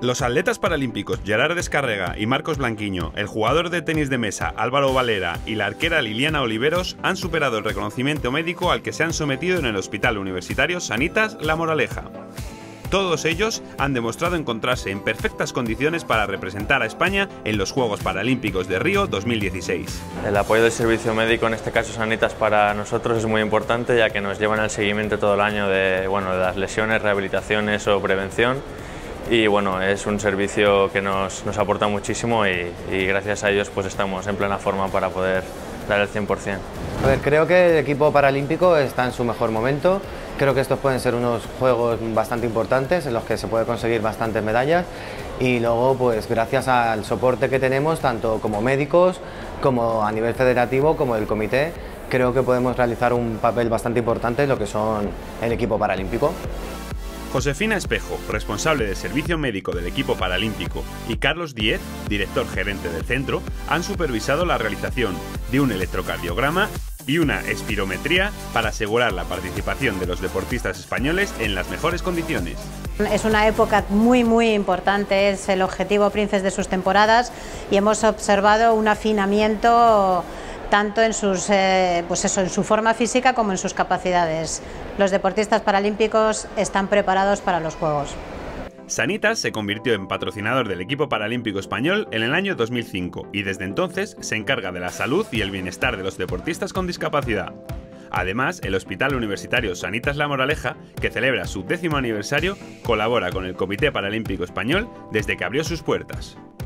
Los atletas paralímpicos Gerard Descarrega y Marcos Blanquiño, el jugador de tenis de mesa Álvaro Valera y la arquera Liliana Oliveros han superado el reconocimiento médico al que se han sometido en el Hospital Universitario Sanitas La Moraleja. Todos ellos han demostrado encontrarse en perfectas condiciones para representar a España en los Juegos Paralímpicos de Río 2016. El apoyo del servicio médico, en este caso Sanitas, para nosotros es muy importante, ya que nos llevan al seguimiento todo el año de las lesiones, rehabilitaciones o prevención. Y bueno, es un servicio que nos aporta muchísimo y gracias a ellos pues estamos en plena forma para poder dar el 100%. A ver, creo que el equipo paralímpico está en su mejor momento. Creo que estos pueden ser unos juegos bastante importantes en los que se puede conseguir bastantes medallas y luego pues gracias al soporte que tenemos tanto como médicos como a nivel federativo como del comité, creo que podemos realizar un papel bastante importante en lo que son el equipo paralímpico. Josefina Espejo, responsable de servicio médico del equipo paralímpico, y Carlos Díez, director gerente del centro, han supervisado la realización de un electrocardiograma y una espirometría para asegurar la participación de los deportistas españoles en las mejores condiciones. Es una época muy importante, es el objetivo Princes de sus temporadas y hemos observado un afinamiento tanto en en su forma física como en sus capacidades. Los deportistas paralímpicos están preparados para los Juegos. Sanitas se convirtió en patrocinador del equipo paralímpico español en el año 2005 y desde entonces se encarga de la salud y el bienestar de los deportistas con discapacidad. Además, el Hospital Universitario Sanitas La Moraleja, que celebra su 10º aniversario, colabora con el Comité Paralímpico Español desde que abrió sus puertas.